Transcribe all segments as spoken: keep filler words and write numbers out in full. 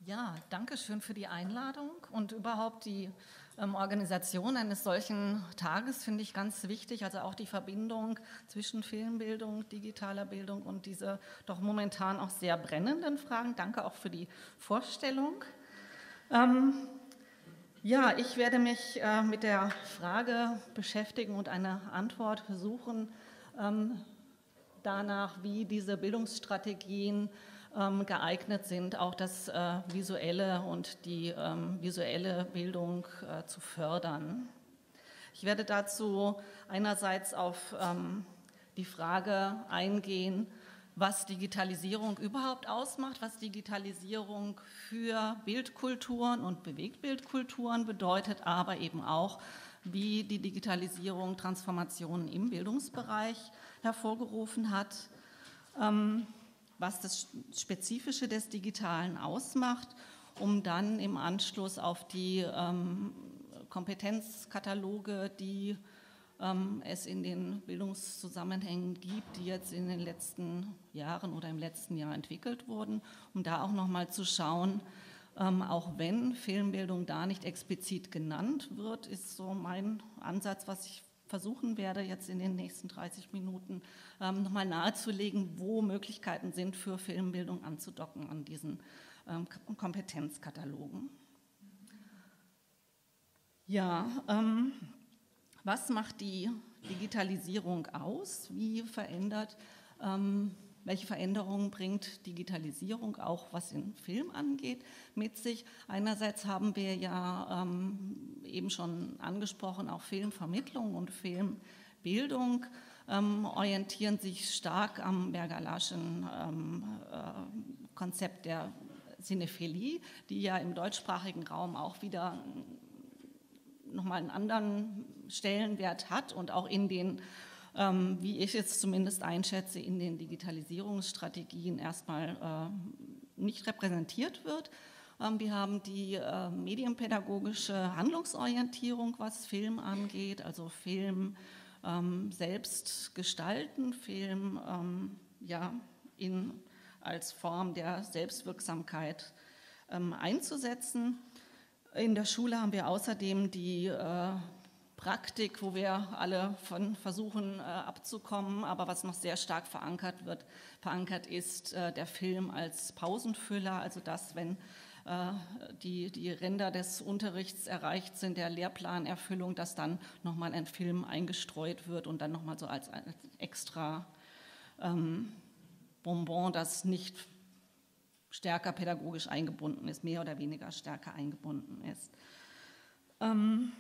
Ja, danke schön für die Einladung und überhaupt die ähm, Organisation eines solchen Tages finde ich ganz wichtig, also auch die Verbindung zwischen Filmbildung, digitaler Bildung und diese doch momentan auch sehr brennenden Fragen. Danke auch für die Vorstellung. Ähm, ja, ich werde mich äh, mit der Frage beschäftigen und eine Antwort suchen ähm, danach, wie diese Bildungsstrategien ähm, geeignet sind, auch das äh, Visuelle und die ähm, visuelle Bildung äh, zu fördern. Ich werde dazu einerseits auf ähm, die Frage eingehen, was Digitalisierung überhaupt ausmacht, was Digitalisierung für Bildkulturen und Bewegtbildkulturen bedeutet, aber eben auch, wie die Digitalisierung Transformationen im Bildungsbereich hervorgerufen hat, ähm, was das Spezifische des Digitalen ausmacht, um dann im Anschluss auf die ähm, Kompetenzkataloge, die ähm, es in den Bildungszusammenhängen gibt, die jetzt in den letzten Jahren oder im letzten Jahr entwickelt wurden, um da auch nochmal zu schauen, ähm, auch wenn Filmbildung da nicht explizit genannt wird, ist so mein Ansatz, was ich versuchen werde, jetzt in den nächsten dreißig Minuten ähm, nochmal nahezulegen, wo Möglichkeiten sind für Filmbildung anzudocken an diesen ähm, Kompetenzkatalogen. Ja, ähm, was macht die Digitalisierung aus? Wie verändert, ähm, welche Veränderungen bringt Digitalisierung auch, was den Film angeht, mit sich? Einerseits haben wir ja ähm, eben schon angesprochen, auch Filmvermittlung und Filmbildung ähm, orientieren sich stark am Berger-Laschen ähm, äh, Konzept der Cinephilie, die ja im deutschsprachigen Raum auch wieder nochmal einen anderen Stellenwert hat und auch in den, ähm, wie ich es zumindest einschätze, in den Digitalisierungsstrategien erstmal äh, nicht repräsentiert wird. Ähm, wir haben die äh, medienpädagogische Handlungsorientierung, was Film angeht, also Film ähm, selbst gestalten, Film ähm, ja, in, als Form der Selbstwirksamkeit ähm, einzusetzen. In der Schule haben wir außerdem die äh, Praktik, wo wir alle von versuchen äh, abzukommen, aber was noch sehr stark verankert wird, verankert ist äh, der Film als Pausenfüller, also dass, wenn äh, die, die Ränder des Unterrichts erreicht sind, der Lehrplanerfüllung, dass dann nochmal ein Film eingestreut wird und dann nochmal so als, als extra ähm, Bonbon, das nicht stärker pädagogisch eingebunden ist, mehr oder weniger stärker eingebunden ist. Ähm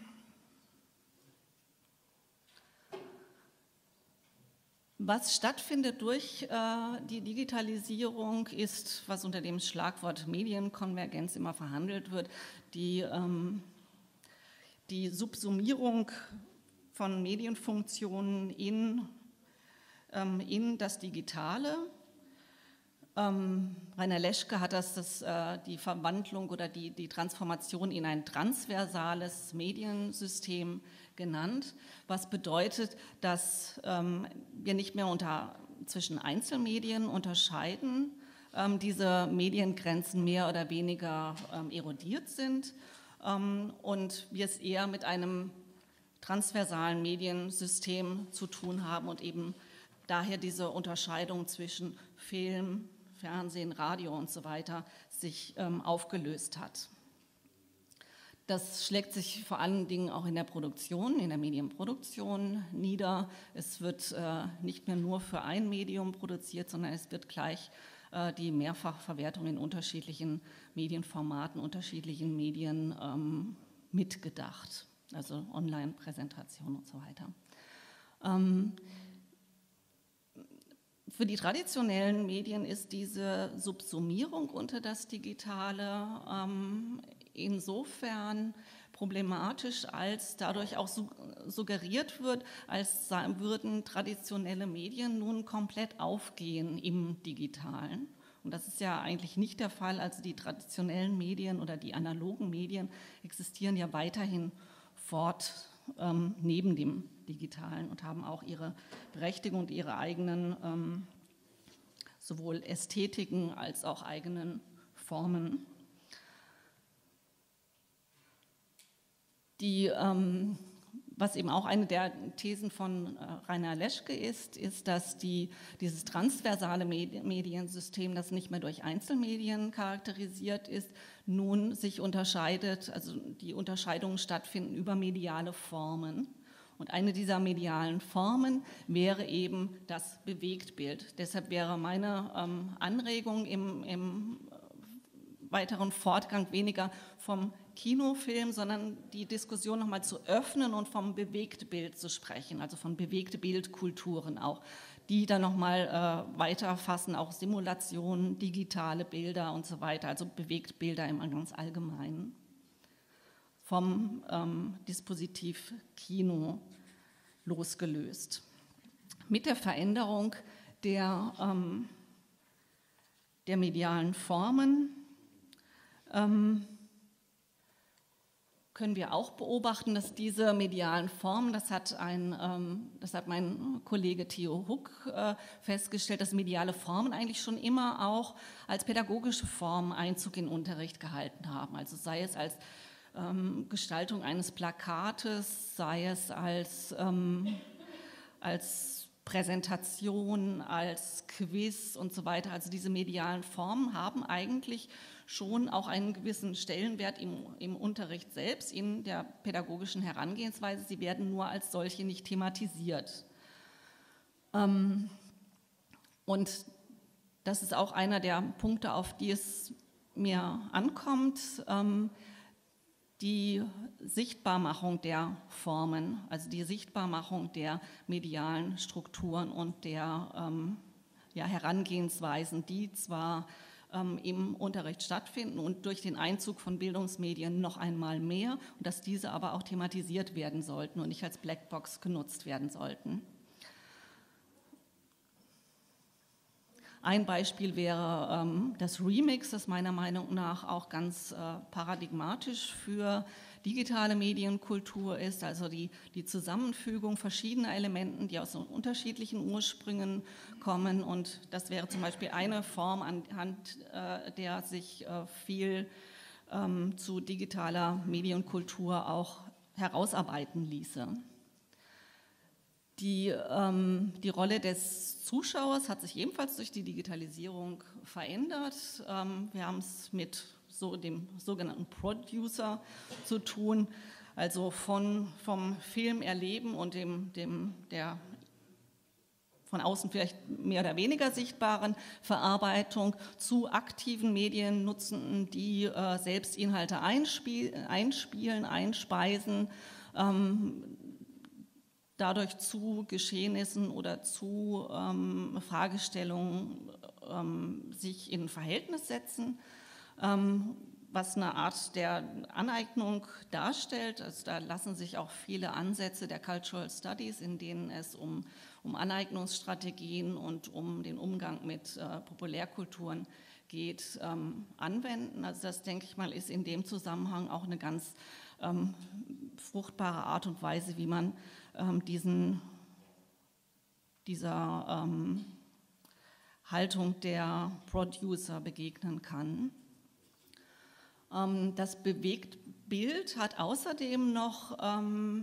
Was stattfindet durch äh, die Digitalisierung ist, was unter dem Schlagwort Medienkonvergenz immer verhandelt wird, die, ähm, die Subsumierung von Medienfunktionen in, ähm, in das Digitale. Ähm, Rainer Leschke hat das, das äh, die Verwandlung oder die, die Transformation in ein transversales Mediensystem genannt, was bedeutet, dass ähm, wir nicht mehr unter, zwischen Einzelmedien unterscheiden, ähm, diese Mediengrenzen mehr oder weniger ähm, erodiert sind ähm, und wir es eher mit einem transversalen Mediensystem zu tun haben und eben daher diese Unterscheidung zwischen Film, Fernsehen, Radio und so weiter sich ähm, aufgelöst hat. Das schlägt sich vor allen Dingen auch in der Produktion, in der Medienproduktion nieder. Es wird äh, nicht mehr nur für ein Medium produziert, sondern es wird gleich äh, die Mehrfachverwertung in unterschiedlichen Medienformaten, unterschiedlichen Medien ähm, mitgedacht, also Online-Präsentation und so weiter. Ähm, Für die traditionellen Medien ist diese Subsumierung unter das Digitale ähm, insofern problematisch, als dadurch auch su suggeriert wird, als würden traditionelle Medien nun komplett aufgehen im Digitalen. Und das ist ja eigentlich nicht der Fall. Also die traditionellen Medien oder die analogen Medien existieren ja weiterhin fort ähm, neben dem Digitalen und haben auch ihre Berechtigung und ihre eigenen ähm, sowohl Ästhetiken als auch eigenen Formen. Die, ähm, was eben auch eine der Thesen von äh, Rainer Leschke ist, ist, dass die, dieses transversale Medi- Mediensystem, das nicht mehr durch Einzelmedien charakterisiert ist, nun sich unterscheidet, also die Unterscheidungen stattfinden über mediale Formen. Und eine dieser medialen Formen wäre eben das Bewegtbild. Deshalb wäre meine ähm, Anregung im, im weiteren Fortgang weniger vom Kinofilm, sondern die Diskussion nochmal zu öffnen und vom Bewegtbild zu sprechen, also von Bewegtbildkulturen auch, die dann nochmal äh, weiterfassen, auch Simulationen, digitale Bilder und so weiter, also Bewegtbilder im ganz Allgemeinen. Vom ähm, Dispositiv Kino losgelöst. Mit der Veränderung der, ähm, der medialen Formen ähm, können wir auch beobachten, dass diese medialen Formen, das hat, ein, ähm, das hat mein Kollege Theo Huck äh, festgestellt, dass mediale Formen eigentlich schon immer auch als pädagogische Form Einzug in den Unterricht gehalten haben. Also sei es als ähm, Gestaltung eines Plakates, sei es als, ähm, als Präsentation, als Quiz und so weiter. Also diese medialen Formen haben eigentlich schon auch einen gewissen Stellenwert im, im Unterricht selbst, in der pädagogischen Herangehensweise. Sie werden nur als solche nicht thematisiert. Ähm, und das ist auch einer der Punkte, auf die es mir ankommt, ähm, die Sichtbarmachung der Formen, also die Sichtbarmachung der medialen Strukturen und der ähm, ja, Herangehensweisen, die zwar ähm, im Unterricht stattfinden und durch den Einzug von Bildungsmedien noch einmal mehr, und dass diese aber auch thematisiert werden sollten und nicht als Blackbox genutzt werden sollten. Ein Beispiel wäre ähm, das Remix, das meiner Meinung nach auch ganz äh, paradigmatisch für digitale Medienkultur ist, also die, die Zusammenfügung verschiedener Elementen, die aus unterschiedlichen Ursprüngen kommen. Und das wäre zum Beispiel eine Form, anhand äh, der sich äh, viel ähm, zu digitaler Medienkultur auch herausarbeiten ließe. Die, ähm, die Rolle des Zuschauers hat sich ebenfalls durch die Digitalisierung verändert. Ähm, wir haben es mit so dem sogenannten Producer zu tun, also von, vom Film erleben und dem, dem, der von außen vielleicht mehr oder weniger sichtbaren Verarbeitung zu aktiven Mediennutzenden, die äh, selbst Inhalte einspiel, einspielen, einspeisen, ähm, dadurch zu Geschehnissen oder zu ähm, Fragestellungen ähm, sich in Verhältnis setzen, ähm, was eine Art der Aneignung darstellt. Also da lassen sich auch viele Ansätze der Cultural Studies, in denen es um, um Aneignungsstrategien und um den Umgang mit äh, Populärkulturen geht, ähm, anwenden. Also das, denke ich mal, ist in dem Zusammenhang auch eine ganz ähm, fruchtbare Art und Weise, wie man ähm, diesen, dieser ähm, Haltung der Producer begegnen kann. Ähm, das Bewegtbild hat außerdem noch, ähm,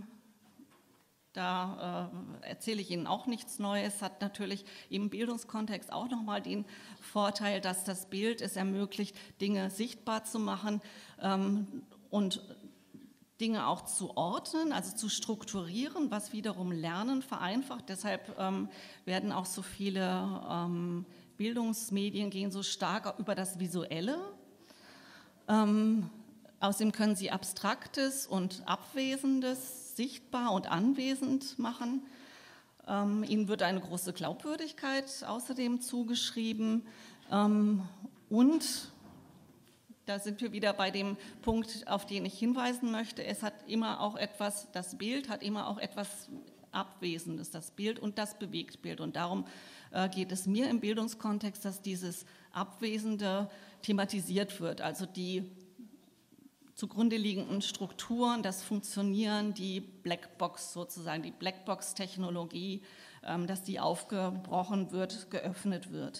da äh, erzähle ich Ihnen auch nichts Neues, hat natürlich im Bildungskontext auch nochmal den Vorteil, dass das Bild es ermöglicht, Dinge sichtbar zu machen ähm, und Dinge auch zu ordnen, also zu strukturieren, was wiederum Lernen vereinfacht. Deshalb ähm, werden auch so viele ähm, Bildungsmedien gehen so stark über das Visuelle. Ähm, außerdem können sie Abstraktes und Abwesendes sichtbar und anwesend machen. Ähm, ihnen wird eine große Glaubwürdigkeit außerdem zugeschrieben. Ähm, und da sind wir wieder bei dem Punkt, auf den ich hinweisen möchte. Es hat immer auch etwas, das Bild hat immer auch etwas Abwesendes, das Bild und das Bewegtbild. Und darum äh, geht es mir im Bildungskontext, dass dieses Abwesende thematisiert wird. Also die zugrunde liegenden Strukturen, das Funktionieren, die Blackbox sozusagen, die Blackbox-Technologie, ähm, dass die aufgebrochen wird, geöffnet wird.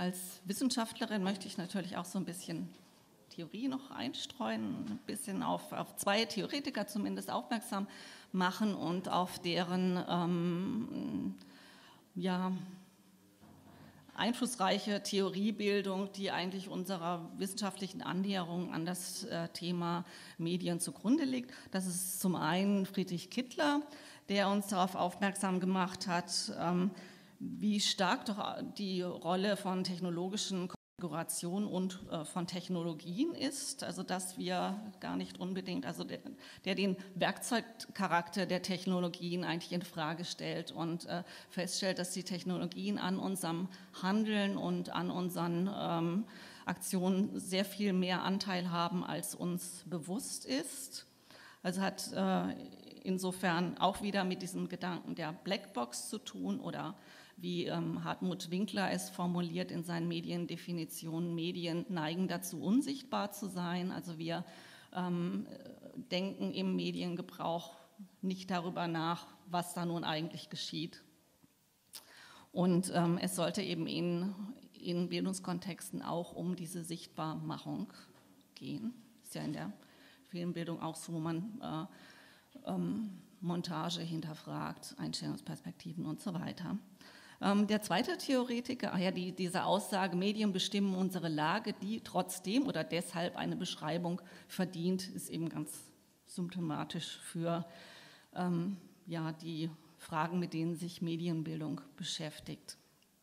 als Wissenschaftlerin möchte ich natürlich auch so ein bisschen Theorie noch einstreuen, ein bisschen auf, auf zwei Theoretiker zumindest aufmerksam machen und auf deren ähm, ja, einflussreiche Theoriebildung, die eigentlich unserer wissenschaftlichen Annäherung an das äh, Thema Medien zugrunde liegt. Das ist zum einen Friedrich Kittler, der uns darauf aufmerksam gemacht hat, ähm, wie stark doch die Rolle von technologischen Konfigurationen und äh, von Technologien ist, also dass wir gar nicht unbedingt, also der, der den Werkzeugcharakter der Technologien eigentlich in Frage stellt und äh, feststellt, dass die Technologien an unserem Handeln und an unseren ähm, Aktionen sehr viel mehr Anteil haben, als uns bewusst ist. Also hat äh, insofern auch wieder mit diesem Gedanken der Blackbox zu tun oder wie ähm, Hartmut Winkler es formuliert in seinen Mediendefinitionen, Medien neigen dazu, unsichtbar zu sein. Also wir ähm, denken im Mediengebrauch nicht darüber nach, was da nun eigentlich geschieht. Und ähm, es sollte eben in, in Bildungskontexten auch um diese Sichtbarmachung gehen. Ist ja in der Filmbildung auch so, wo man äh, ähm, Montage hinterfragt, Einstellungsperspektiven und so weiter. Der zweite Theoretiker, ach ja, die, diese Aussage, Medien bestimmen unsere Lage, die trotzdem oder deshalb eine Beschreibung verdient, ist eben ganz symptomatisch für ähm, ja, die Fragen, mit denen sich Medienbildung beschäftigt.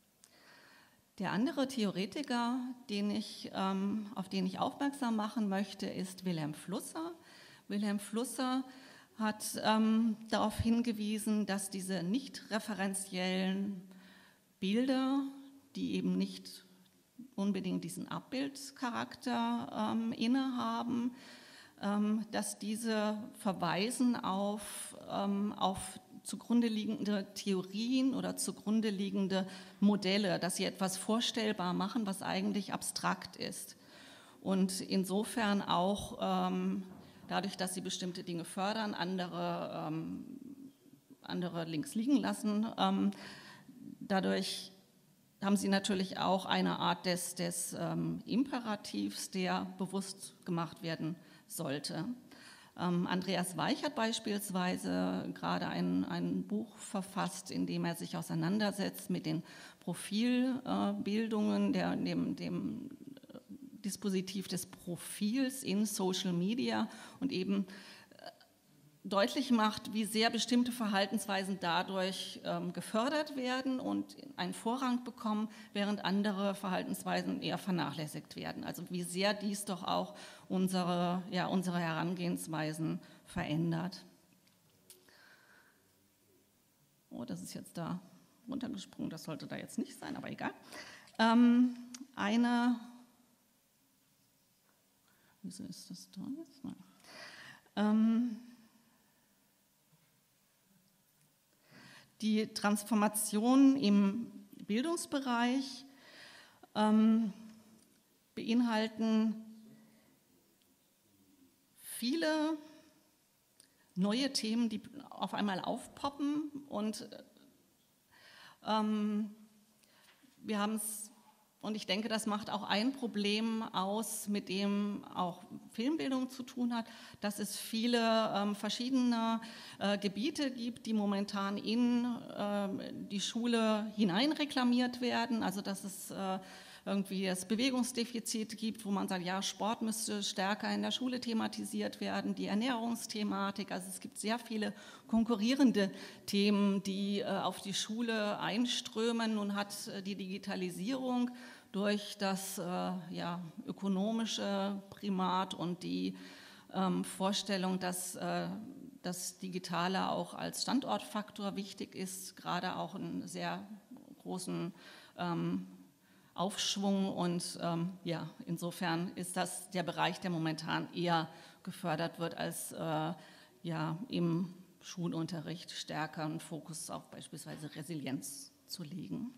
Der andere Theoretiker, den ich, ähm, auf den ich aufmerksam machen möchte, ist Wilhelm Flusser. Wilhelm Flusser hat ähm, darauf hingewiesen, dass diese nicht referenziellen Bilder, die eben nicht unbedingt diesen Abbildcharakter ähm, innehaben, ähm, dass diese verweisen auf, ähm, auf zugrunde liegende Theorien oder zugrunde liegende Modelle, dass sie etwas vorstellbar machen, was eigentlich abstrakt ist. Und insofern auch ähm, dadurch, dass sie bestimmte Dinge fördern, andere, ähm, andere links liegen lassen, ähm, dadurch haben sie natürlich auch eine Art des, des ähm, Imperativs, der bewusst gemacht werden sollte. Ähm, Andreas Weich hat beispielsweise gerade ein, ein Buch verfasst, in dem er sich auseinandersetzt mit den Profilbildungen, der, dem, dem Dispositiv des Profils in Social Media und eben deutlich macht, wie sehr bestimmte Verhaltensweisen dadurch ähm, gefördert werden und einen Vorrang bekommen, während andere Verhaltensweisen eher vernachlässigt werden. Also wie sehr dies doch auch unsere, ja, unsere Herangehensweisen verändert. Oh, das ist jetzt da runtergesprungen, das sollte da jetzt nicht sein, aber egal. Ähm, eine, wieso ist das da jetzt? Nein. Ähm, Die Transformation im Bildungsbereich ähm, beinhalten viele neue Themen, die auf einmal aufpoppen. Und ähm, wir haben es, und ich denke, das macht auch ein Problem aus, mit dem auch Filmbildung zu tun hat, dass es viele ähm, verschiedene äh, Gebiete gibt, die momentan in äh, die Schule hineinreklamiert werden. Also dass es äh, irgendwie das Bewegungsdefizit gibt, wo man sagt, ja, Sport müsste stärker in der Schule thematisiert werden, die Ernährungsthematik. Also es gibt sehr viele konkurrierende Themen, die äh, auf die Schule einströmen. Nun hat äh, die Digitalisierung durch das äh, ja, ökonomische Primat und die ähm, Vorstellung, dass äh, das Digitale auch als Standortfaktor wichtig ist, gerade auch einen sehr großen ähm, Aufschwung und ähm, ja, insofern ist das der Bereich, der momentan eher gefördert wird, als äh, ja, im Schulunterricht stärker einen Fokus auf beispielsweise Resilienz zu legen.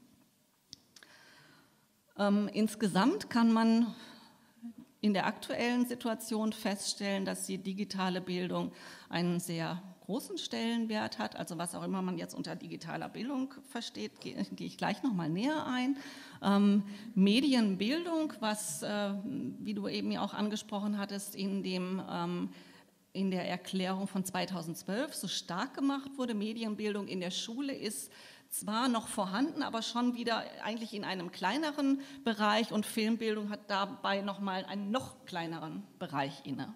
Ähm, insgesamt kann man in der aktuellen Situation feststellen, dass die digitale Bildung einen sehr großen Stellenwert hat, also was auch immer man jetzt unter digitaler Bildung versteht, gehe, gehe ich gleich noch mal näher ein. Ähm, Medienbildung, was, äh, wie du eben ja auch angesprochen hattest, in dem ähm, in der Erklärung von zweitausendzwölf so stark gemacht wurde. Medienbildung in der Schule ist zwar noch vorhanden, aber schon wieder eigentlich in einem kleineren Bereich, und Filmbildung hat dabei nochmal einen noch kleineren Bereich inne.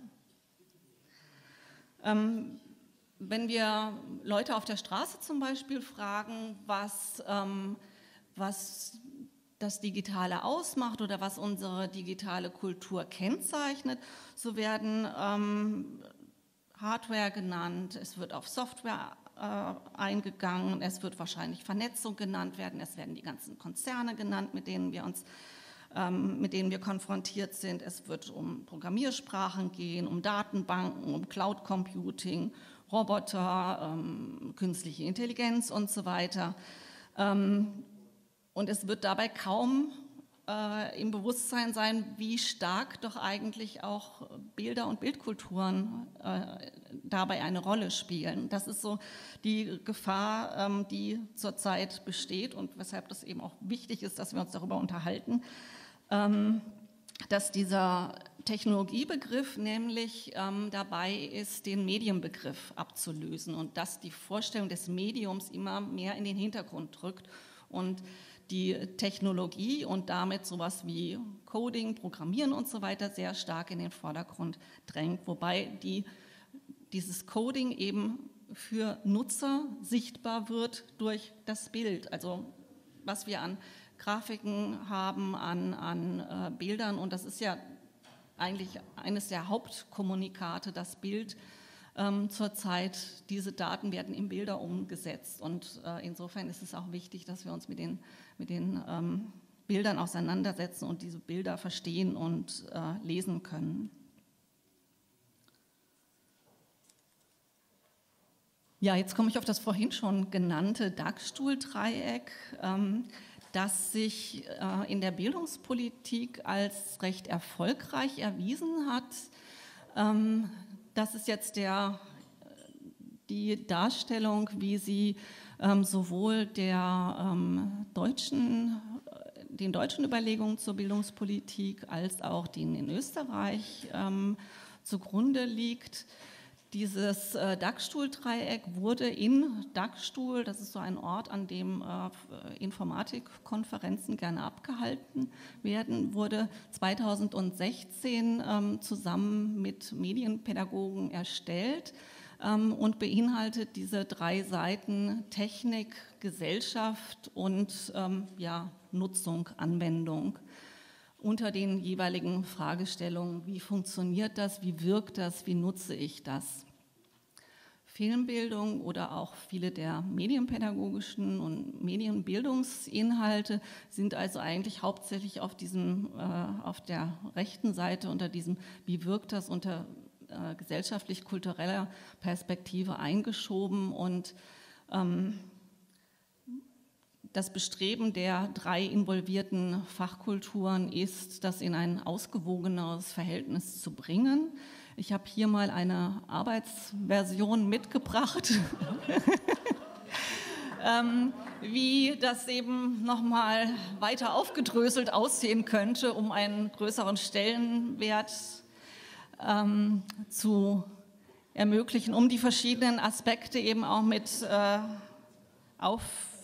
Ähm, wenn wir Leute auf der Straße zum Beispiel fragen, was, ähm, was das Digitale ausmacht oder was unsere digitale Kultur kennzeichnet, so werden ähm, Hardware genannt, es wird auf Software äh, eingegangen, es wird wahrscheinlich Vernetzung genannt werden, es werden die ganzen Konzerne genannt, mit denen wir uns, ähm, mit denen wir konfrontiert sind. Es wird um Programmiersprachen gehen, um Datenbanken, um Cloud Computing, Roboter, ähm, künstliche Intelligenz und so weiter. Ähm, und es wird dabei kaum Äh, im Bewusstsein sein, wie stark doch eigentlich auch Bilder und Bildkulturen äh, dabei eine Rolle spielen. Das ist so die Gefahr, ähm, die zurzeit besteht und weshalb das eben auch wichtig ist, dass wir uns darüber unterhalten, ähm, dass dieser Technologiebegriff nämlich ähm, dabei ist, den Medienbegriff abzulösen und dass die Vorstellung des Mediums immer mehr in den Hintergrund rückt und die Technologie und damit sowas wie Coding, Programmieren und so weiter sehr stark in den Vordergrund drängt, wobei die, dieses Coding eben für Nutzer sichtbar wird durch das Bild, also was wir an Grafiken haben, an, an äh, Bildern, und das ist ja eigentlich eines der Hauptkommunikate, das Bild. Ähm, zurzeit, diese Daten werden in Bilder umgesetzt, und äh, insofern ist es auch wichtig, dass wir uns mit den, mit den ähm, Bildern auseinandersetzen und diese Bilder verstehen und äh, lesen können. Ja, jetzt komme ich auf das vorhin schon genannte Dachstuhldreieck, ähm, das sich äh, in der Bildungspolitik als recht erfolgreich erwiesen hat. Ähm, Das ist jetzt der, die Darstellung, wie sie ähm, sowohl der, ähm, deutschen, den deutschen Überlegungen zur Bildungspolitik als auch denen in Österreich ähm, zugrunde liegt. Dieses äh, Dachstuhldreieck wurde in Dachstuhl, das ist so ein Ort, an dem äh, Informatikkonferenzen gerne abgehalten werden, wurde zweitausendsechzehn ähm, zusammen mit Medienpädagogen erstellt ähm, und beinhaltet diese drei Seiten Technik, Gesellschaft und ähm, ja, Nutzung, Anwendung. Unter den jeweiligen Fragestellungen, wie funktioniert das, wie wirkt das, wie nutze ich das? Filmbildung oder auch viele der medienpädagogischen und Medienbildungsinhalte sind also eigentlich hauptsächlich auf, diesem, äh, auf der rechten Seite unter diesem, wie wirkt das, unter äh, gesellschaftlich-kultureller Perspektive eingeschoben, und ähm, das Bestreben der drei involvierten Fachkulturen ist, das in ein ausgewogeneres Verhältnis zu bringen. Ich habe hier mal eine Arbeitsversion mitgebracht, ähm, wie das eben nochmal weiter aufgedröselt aussehen könnte, um einen größeren Stellenwert ähm, zu ermöglichen, um die verschiedenen Aspekte eben auch mit äh, auf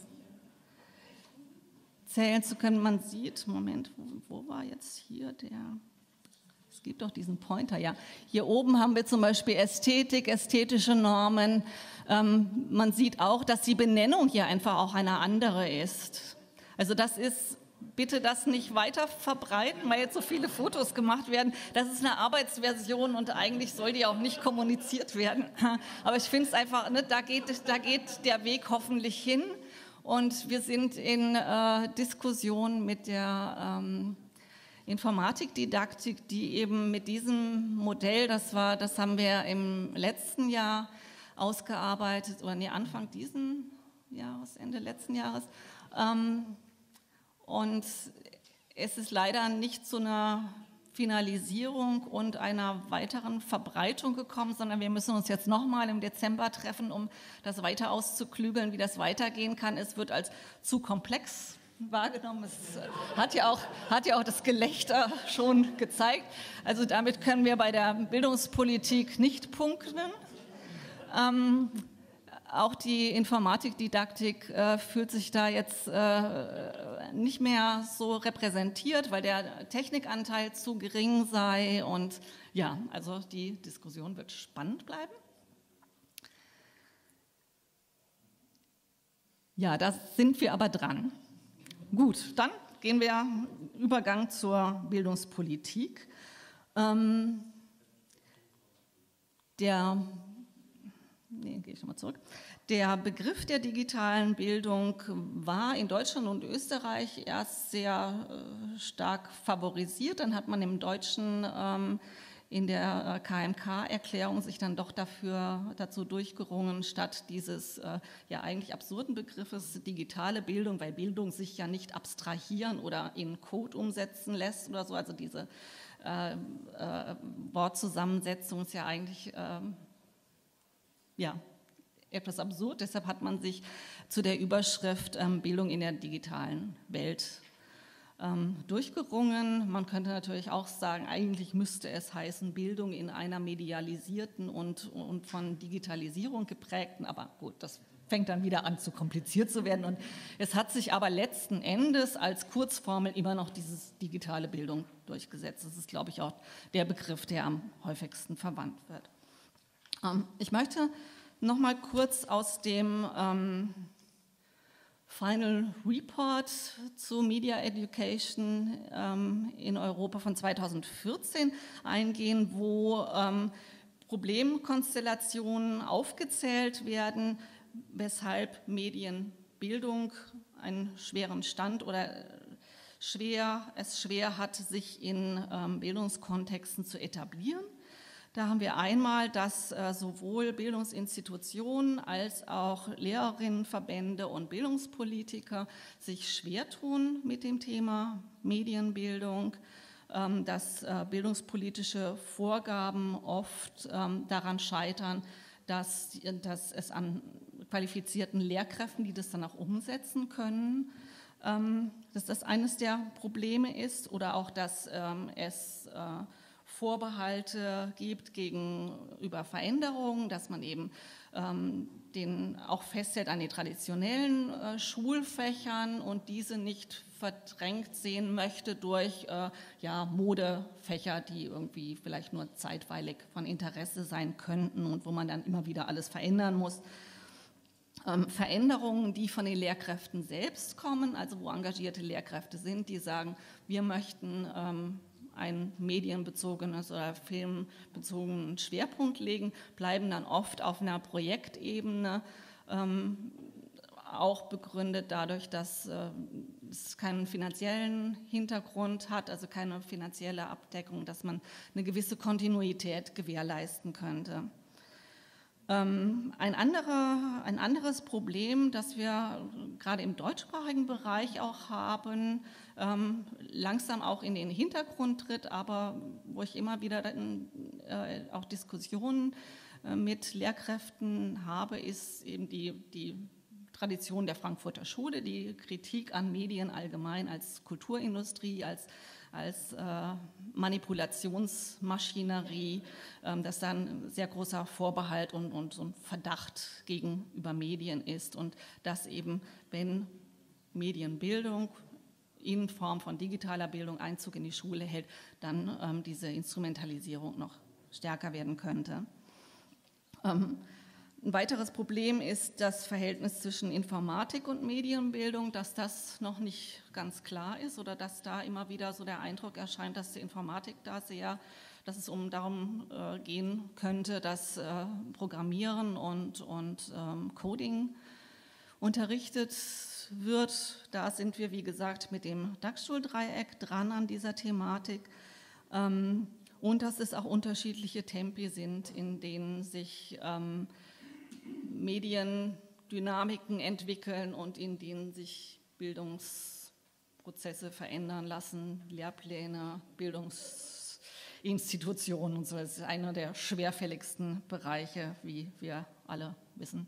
zählen zu können. Man sieht, Moment, wo, wo war jetzt hier der, es gibt doch diesen Pointer, ja. Hier oben haben wir zum Beispiel Ästhetik, ästhetische Normen. Ähm, man sieht auch, dass die Benennung hier einfach auch eine andere ist. Also das ist, bitte das nicht weiter verbreiten, weil jetzt so viele Fotos gemacht werden. Das ist eine Arbeitsversion und eigentlich soll die auch nicht kommuniziert werden. Aber ich finde es einfach, ne, da geht, da geht der Weg hoffentlich hin. Und wir sind in äh, Diskussion mit der ähm, Informatikdidaktik, die eben mit diesem Modell, das war, das haben wir im letzten Jahr ausgearbeitet, oder nee, Anfang diesen Jahres, Ende letzten Jahres. Ähm, und es ist leider nicht zu einer Finalisierung und einer weiteren Verbreitung gekommen, sondern wir müssen uns jetzt nochmal im Dezember treffen, um das weiter auszuklügeln, wie das weitergehen kann. Es wird als zu komplex wahrgenommen. Es hat ja auch, hat ja auch das Gelächter schon gezeigt. Also damit können wir bei der Bildungspolitik nicht punkten. Ähm, Auch die Informatikdidaktik äh, fühlt sich da jetzt äh, nicht mehr so repräsentiert, weil der Technikanteil zu gering sei. Und ja, also die Diskussion wird spannend bleiben. Ja, da sind wir aber dran. Gut, dann gehen wir Übergang zur Bildungspolitik. Ähm, der Nee, gehe ich nochmal zurück. Der Begriff der digitalen Bildung war in Deutschland und Österreich erst sehr äh, stark favorisiert. Dann hat man im Deutschen ähm, in der K M K-Erklärung sich dann doch dafür, dazu durchgerungen, statt dieses äh, ja eigentlich absurden Begriffes digitale Bildung, weil Bildung sich ja nicht abstrahieren oder in Code umsetzen lässt oder so. Also diese äh, äh, Wortzusammensetzung ist ja eigentlich äh, ja, etwas absurd. Deshalb hat man sich zu der Überschrift ähm, Bildung in der digitalen Welt ähm, durchgerungen. Man könnte natürlich auch sagen, eigentlich müsste es heißen Bildung in einer medialisierten und, und von Digitalisierung geprägten, aber gut, das fängt dann wieder an zu kompliziert zu werden. Und es hat sich aber letzten Endes als Kurzformel immer noch dieses digitale Bildung durchgesetzt. Das ist, glaube ich, auch der Begriff, der am häufigsten verwandt wird. Ich möchte noch mal kurz aus dem ähm, Final Report zu Media Education ähm, in Europa von zweitausendvierzehn eingehen, wo ähm, Problemkonstellationen aufgezählt werden, weshalb Medienbildung einen schweren Stand oder schwer, es schwer hat, sich in ähm, Bildungskontexten zu etablieren. Da haben wir einmal, dass äh, sowohl Bildungsinstitutionen als auch Lehrerinnenverbände und Bildungspolitiker sich schwer tun mit dem Thema Medienbildung, ähm, dass äh, bildungspolitische Vorgaben oft ähm, daran scheitern, dass, dass es an qualifizierten Lehrkräften, die das dann auch umsetzen können, ähm, dass das eines der Probleme ist, oder auch, dass ähm, es äh, Vorbehalte gibt gegenüber Veränderungen, dass man eben ähm, den auch festhält an den traditionellen äh, Schulfächern und diese nicht verdrängt sehen möchte durch äh, ja, Modefächer, die irgendwie vielleicht nur zeitweilig von Interesse sein könnten und wo man dann immer wieder alles verändern muss. Ähm, Veränderungen, die von den Lehrkräften selbst kommen, also wo engagierte Lehrkräfte sind, die sagen, wir möchten ähm, einen medienbezogenes oder filmbezogenen Schwerpunkt legen, bleiben dann oft auf einer Projektebene, ähm, auch begründet dadurch, dass äh, es keinen finanziellen Hintergrund hat, also keine finanzielle Abdeckung, dass man eine gewisse Kontinuität gewährleisten könnte. Ähm, ein, anderer, ein anderes Problem, das wir gerade im deutschsprachigen Bereich auch haben, ähm, langsam auch in den Hintergrund tritt, aber wo ich immer wieder dann, äh, auch Diskussionen äh, mit Lehrkräften habe, ist eben die, die Tradition der Frankfurter Schule, die Kritik an Medien allgemein als Kulturindustrie, als als äh, Manipulationsmaschinerie, ähm, dass da ein sehr großer Vorbehalt und, und so ein Verdacht gegenüber Medien ist und dass eben, wenn Medienbildung in Form von digitaler Bildung Einzug in die Schule hält, dann ähm, diese Instrumentalisierung noch stärker werden könnte. Ähm, Ein weiteres Problem ist das Verhältnis zwischen Informatik und Medienbildung, dass das noch nicht ganz klar ist oder dass da immer wieder so der Eindruck erscheint, dass die Informatik da sehr, dass es um darum äh, gehen könnte, dass äh, Programmieren und, und ähm, Coding unterrichtet wird. Da sind wir, wie gesagt, mit dem Dachstuhldreieck dran an dieser Thematik. Ähm, und dass es auch unterschiedliche Tempi sind, in denen sich ähm, Mediendynamiken entwickeln und in denen sich Bildungsprozesse verändern lassen, Lehrpläne, Bildungs Institutionen und so. Das ist einer der schwerfälligsten Bereiche, wie wir alle wissen.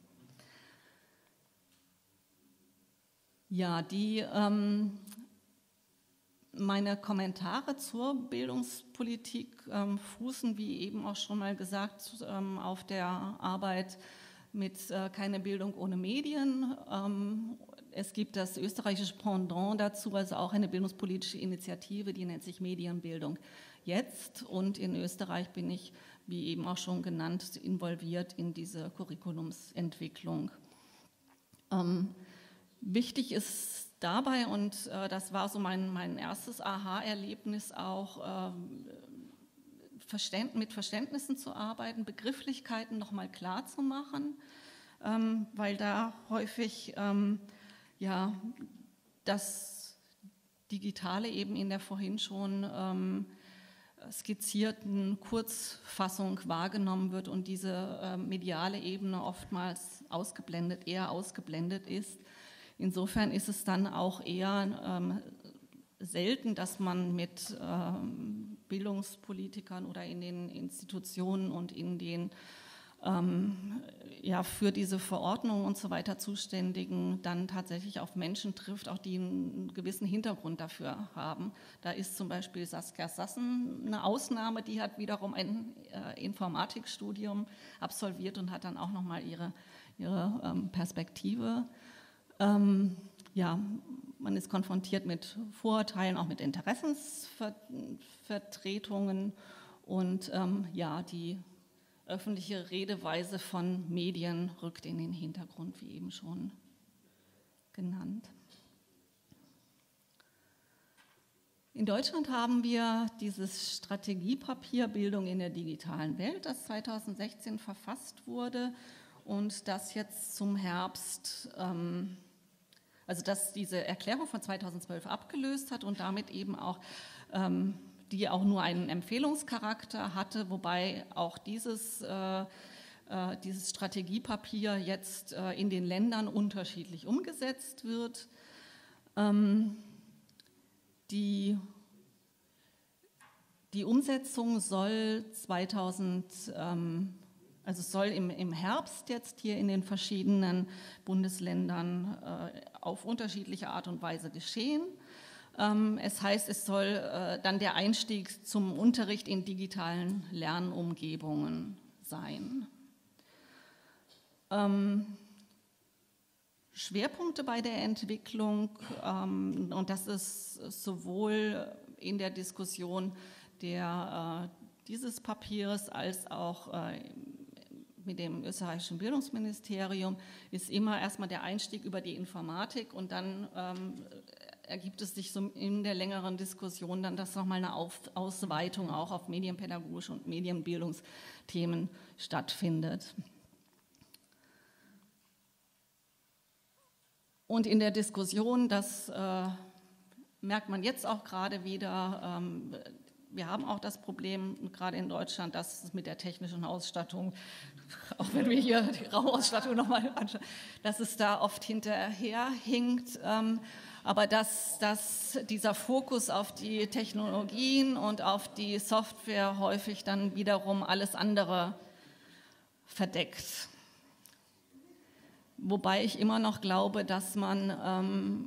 Ja, die, ähm, meine Kommentare zur Bildungspolitik ähm, fußen, wie eben auch schon mal gesagt, ähm, auf der Arbeit mit äh, Keine Bildung ohne Medien. Ähm, es gibt das österreichische Pendant dazu, also auch eine bildungspolitische Initiative, die nennt sich Medienbildung jetzt. Und in Österreich bin ich, wie eben auch schon genannt, involviert in diese Curriculumsentwicklung. Ähm, wichtig ist dabei, und äh, das war so mein, mein erstes Aha-Erlebnis auch, äh, Verständ, mit Verständnissen zu arbeiten, Begrifflichkeiten nochmal klar zu machen, ähm, weil da häufig ähm, ja, das Digitale eben in der vorhin schon ähm, skizzierten Kurzfassung wahrgenommen wird und diese äh, mediale Ebene oftmals ausgeblendet, eher ausgeblendet ist. Insofern ist es dann auch eher ähm, selten, dass man mit ähm, Bildungspolitikern oder in den Institutionen und in den ähm, ja, für diese Verordnung und so weiter Zuständigen dann tatsächlich auf Menschen trifft, auch die einen gewissen Hintergrund dafür haben. Da ist zum Beispiel Saskia Sassen eine Ausnahme, die hat wiederum ein äh, Informatikstudium absolviert und hat dann auch nochmal ihre, ihre ähm, Perspektive. Ähm, ja, man ist konfrontiert mit Vorurteilen, auch mit Interessensvertretungen und ähm, ja, die öffentliche Redeweise von Medien rückt in den Hintergrund, wie eben schon genannt. In Deutschland haben wir dieses Strategiepapier Bildung in der digitalen Welt, das zweitausendsechzehn verfasst wurde und das jetzt zum Herbst, ähm, also das diese Erklärung von zweitausendzwölf abgelöst hat und damit eben auch ähm, die auch nur einen Empfehlungscharakter hatte, wobei auch dieses, äh, äh, dieses Strategiepapier jetzt äh, in den Ländern unterschiedlich umgesetzt wird. Ähm, die, die Umsetzung soll zweitausend, ähm, also soll im, im Herbst jetzt hier in den verschiedenen Bundesländern äh, auf unterschiedliche Art und Weise geschehen. Es heißt, es soll äh, dann der Einstieg zum Unterricht in digitalen Lernumgebungen sein. Ähm, Schwerpunkte bei der Entwicklung, ähm, und das ist sowohl in der Diskussion der, äh, dieses Papiers als auch äh, mit dem österreichischen Bildungsministerium, ist immer erstmal der Einstieg über die Informatik und dann ähm, ergibt es sich so in der längeren Diskussion dann, dass nochmal eine Auf Ausweitung auch auf medienpädagogische und Medienbildungsthemen stattfindet. Und in der Diskussion, das äh, merkt man jetzt auch gerade wieder, ähm, wir haben auch das Problem, gerade in Deutschland, dass es mit der technischen Ausstattung, auch wenn wir hier die Raumausstattung nochmal anschauen, dass es da oft hinterherhinkt. Ähm, aber dass, dass dieser Fokus auf die Technologien und auf die Software häufig dann wiederum alles andere verdeckt. Wobei ich immer noch glaube, dass man ähm,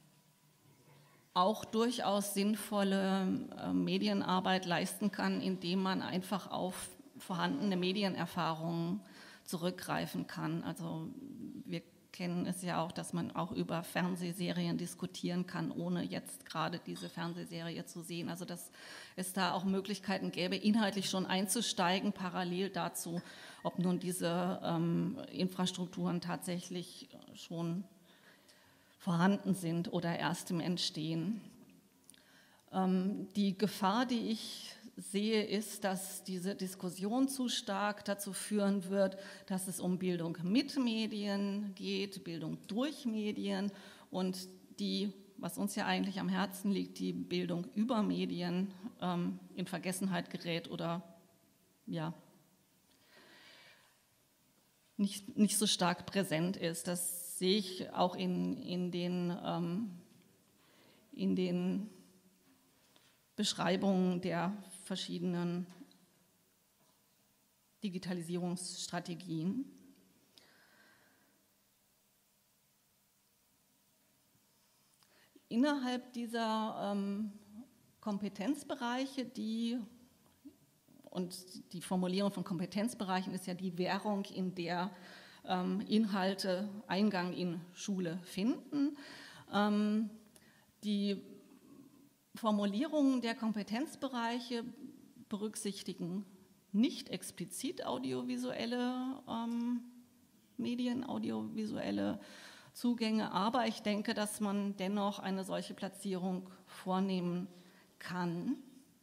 auch durchaus sinnvolle äh, Medienarbeit leisten kann, indem man einfach auf vorhandene Medienerfahrungen zurückgreifen kann. Also wir kennen es ja auch, dass man auch über Fernsehserien diskutieren kann, ohne jetzt gerade diese Fernsehserie zu sehen. Also dass es da auch Möglichkeiten gäbe, inhaltlich schon einzusteigen, parallel dazu, ob nun diese ähm, Infrastrukturen tatsächlich schon vorhanden sind oder erst im Entstehen. Ähm, die Gefahr, die ich sehe, ist, dass diese Diskussion zu stark dazu führen wird, dass es um Bildung mit Medien geht, Bildung durch Medien und die, was uns ja eigentlich am Herzen liegt, die Bildung über Medien ähm, in Vergessenheit gerät oder ja, nicht, nicht so stark präsent ist. Das sehe ich auch in, in den, ähm, in den Beschreibungen der verschiedenen Digitalisierungsstrategien. Innerhalb dieser ähm, Kompetenzbereiche, die, und die Formulierung von Kompetenzbereichen ist ja die Währung, in der ähm, Inhalte Eingang in Schule finden. Ähm, die Formulierungen der Kompetenzbereiche berücksichtigen nicht explizit audiovisuelle ähm, Medien, audiovisuelle Zugänge, aber ich denke, dass man dennoch eine solche Platzierung vornehmen kann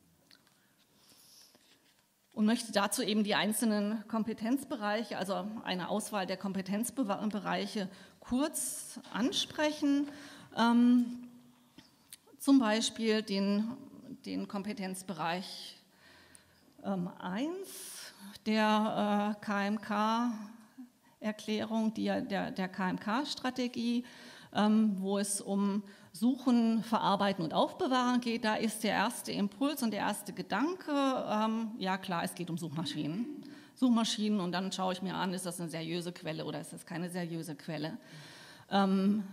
und möchte dazu eben die einzelnen Kompetenzbereiche, also eine Auswahl der Kompetenzbereiche kurz ansprechen. Ähm, zum Beispiel den, den Kompetenzbereich ähm, eins der äh, K M K-Erklärung, die, der, der K M K-Strategie, ähm, wo es um Suchen, Verarbeiten und Aufbewahren geht. Da ist der erste Impuls und der erste Gedanke, ähm, ja klar, es geht um Suchmaschinen. Suchmaschinen und dann schaue ich mir an, ist das eine seriöse Quelle oder ist das keine seriöse Quelle. Ähm,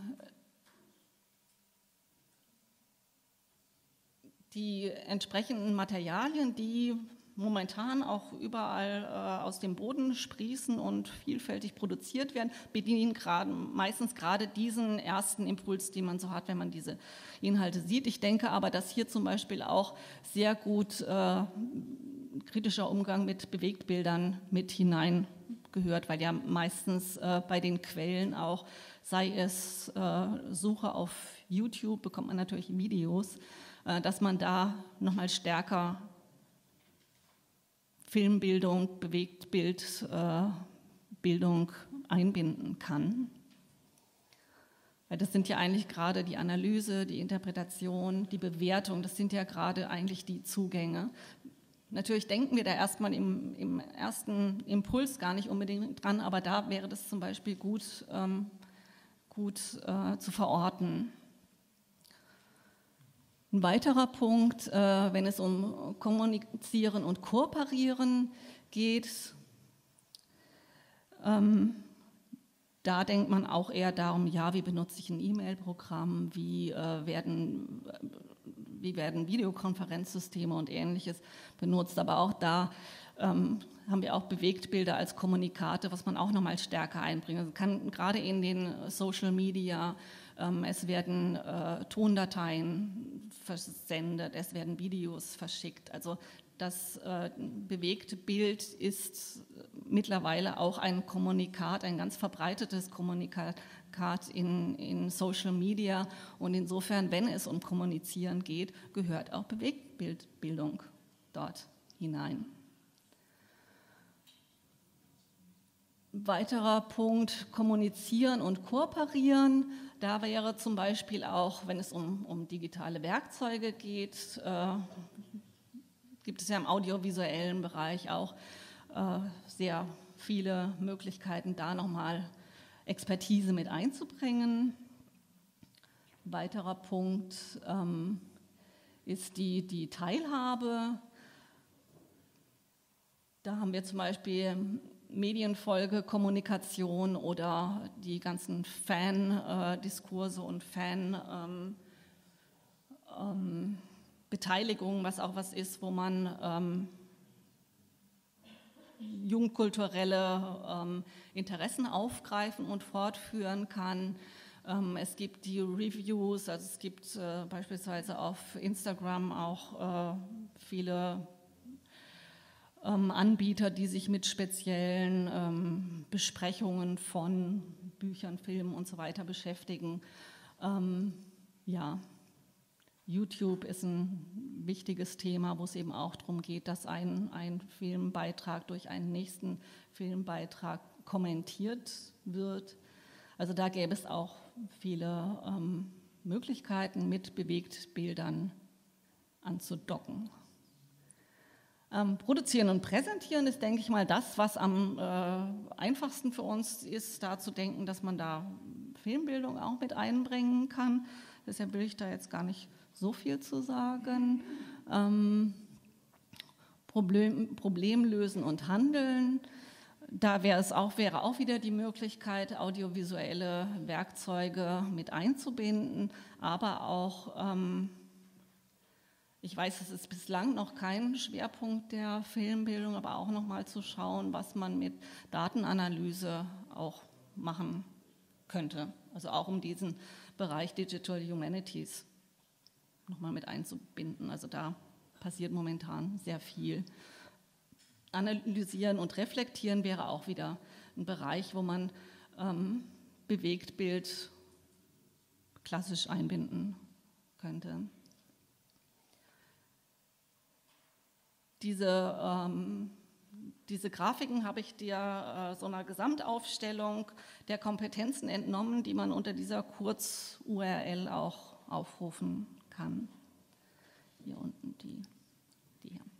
die entsprechenden Materialien, die momentan auch überall äh, aus dem Boden sprießen und vielfältig produziert werden, bedienen gerade, meistens gerade diesen ersten Impuls, den man so hat, wenn man diese Inhalte sieht. Ich denke aber, dass hier zum Beispiel auch sehr gut äh, kritischer Umgang mit Bewegtbildern mit hineingehört, weil ja meistens äh, bei den Quellen auch, sei es äh, Suche auf YouTube, bekommt man natürlich Videos, äh, dass man da nochmal stärker Filmbildung, Bewegtbildbildung äh, einbinden kann. Weil das sind ja eigentlich gerade die Analyse, die Interpretation, die Bewertung, das sind ja gerade eigentlich die Zugänge. Natürlich denken wir da erstmal im, im ersten Impuls gar nicht unbedingt dran, aber da wäre das zum Beispiel gut, ähm, gut äh, zu verorten. Ein weiterer Punkt, äh, wenn es um Kommunizieren und Kooperieren geht, ähm, da denkt man auch eher darum, ja, wie benutze ich ein E-Mail-Programm, wie, äh, werden, wie werden Videokonferenzsysteme und Ähnliches benutzt, aber auch da ähm, haben wir auch Bewegtbilder als Kommunikate, was man auch nochmal stärker einbringen also kann. Gerade in den Social Media, ähm, es werden äh, Tondateien versendet, es werden Videos verschickt. Also das äh, bewegte Bild ist mittlerweile auch ein Kommunikat, ein ganz verbreitetes Kommunikat in, in Social Media. Und insofern, wenn es um Kommunizieren geht, gehört auch Bewegtbildbildung dort hinein. Weiterer Punkt, Kommunizieren und Kooperieren. Da wäre zum Beispiel auch, wenn es um, um digitale Werkzeuge geht, äh, gibt es ja im audiovisuellen Bereich auch äh, sehr viele Möglichkeiten, da nochmal Expertise mit einzubringen. Ein weiterer Punkt ähm, ist die, die Teilhabe. Da haben wir zum Beispiel Medienfolge, Kommunikation oder die ganzen Fan-Diskurse und Fan- ähm, ähm, Beteiligung, was auch was ist, wo man ähm, jugendkulturelle ähm, Interessen aufgreifen und fortführen kann. Ähm, es gibt die Reviews, also es gibt äh, beispielsweise auf Instagram auch äh, viele ähm, Anbieter, die sich mit speziellen ähm, Besprechungen von Büchern, Filmen und so weiter beschäftigen. Ähm, ja. YouTube ist ein wichtiges Thema, wo es eben auch darum geht, dass ein, ein Filmbeitrag durch einen nächsten Filmbeitrag kommentiert wird. Also da gäbe es auch viele ähm, Möglichkeiten, mit Bewegtbildern anzudocken. Ähm, produzieren und präsentieren ist, denke ich mal, das, was am äh, einfachsten für uns ist, da zu denken, dass man da Filmbildung auch mit einbringen kann. Deshalb will ich da jetzt gar nicht so viel zu sagen. Ähm, Problem, Problem lösen und handeln. Da wäre es auch, wäre auch wieder die Möglichkeit, audiovisuelle Werkzeuge mit einzubinden, aber auch, ähm, ich weiß, es ist bislang noch kein Schwerpunkt der Filmbildung, aber auch nochmal zu schauen, was man mit Datenanalyse auch machen könnte. Also auch um diesen Bereich Digital Humanities nochmal mit einzubinden. Also da passiert momentan sehr viel. Analysieren und reflektieren wäre auch wieder ein Bereich, wo man ähm, Bewegtbild klassisch einbinden könnte. Diese, ähm, diese Grafiken habe ich dir äh, so einer Gesamtaufstellung der Kompetenzen entnommen, die man unter dieser Kurz-U R L auch aufrufen kann. Hier unten die, die hier.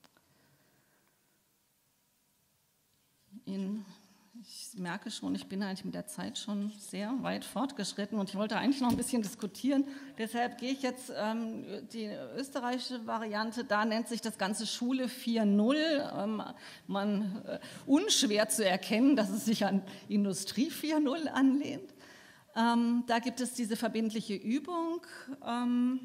In, ich merke schon, ich bin eigentlich mit der Zeit schon sehr weit fortgeschritten und ich wollte eigentlich noch ein bisschen diskutieren. Deshalb gehe ich jetzt ähm, die österreichische Variante, da nennt sich das Ganze Schule vier Punkt null. Ähm, man, äh, unschwer zu erkennen, dass es sich an Industrie vier Punkt null anlehnt. Ähm, da gibt es diese verbindliche Übung. Ähm,